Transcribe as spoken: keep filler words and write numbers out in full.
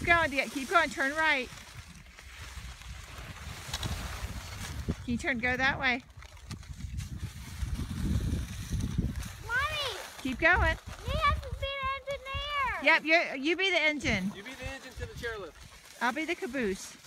Keep going, dear. Keep going. Turn right. Can you turn, go that way? Mommy! Keep going. You have to be the engineer! Yep, you you be the engine. You be the engine to the chairlift. I'll be the caboose.